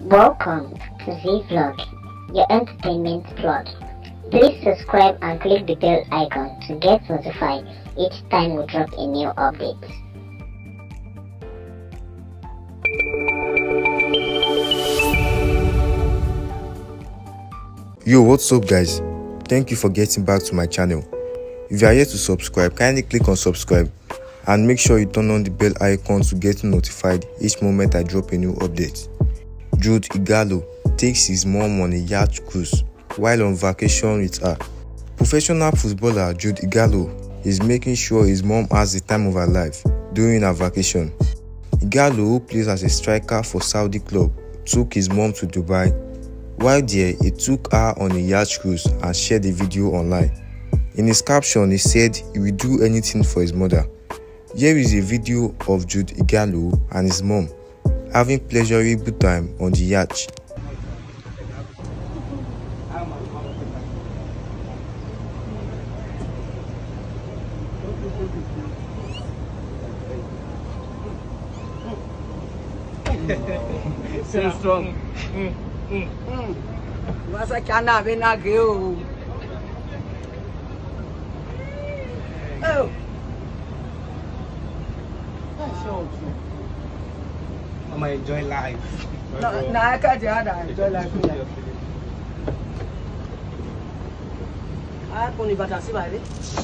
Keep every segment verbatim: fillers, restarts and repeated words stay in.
Welcome to Z-Vlog, your entertainment plot. Please subscribe and click the bell icon to get notified each time we drop a new update. Yo, what's up guys? Thank you for getting back to my channel. If you are yet to subscribe, kindly click on subscribe and make sure you turn on the bell icon to get notified each moment I drop a new update. Jude Ighalo takes his mom on a yacht cruise while on vacation with her. Professional footballer Jude Ighalo is making sure his mom has the time of her life during her vacation. Ighalo, who plays as a striker for Saudi club, took his mom to Dubai. While there, he took her on a yacht cruise and shared the video online. In his caption, he said he will do anything for his mother. Here is a video of Jude Ighalo and his mom having pleasurable time on the yacht. So strong. Mm, mm, mm. What's a can have in a go? Oh. I'm gonna enjoy life. No, no, I can't enjoy life. I can't even see my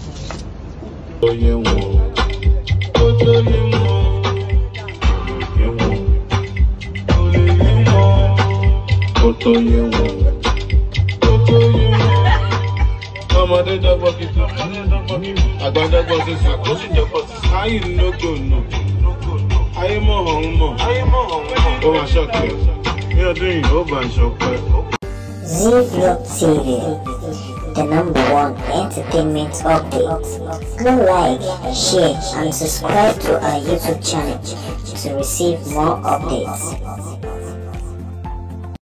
ọmọdé dọ́gbọ́ kìtì àgbàdo gbọ́sẹ̀ sí kó sì jẹ́ pọ̀sì ayé lógo nù ayé mọ̀ ọ̀hún mọ̀ ó máa ṣọ̀kẹ́ ní ọdún yìí ó bá ń ṣọpẹ́. Z-Vlog T V, the number one entertainment update. Go like, share and subscribe to our YouTube channel to receive more updates.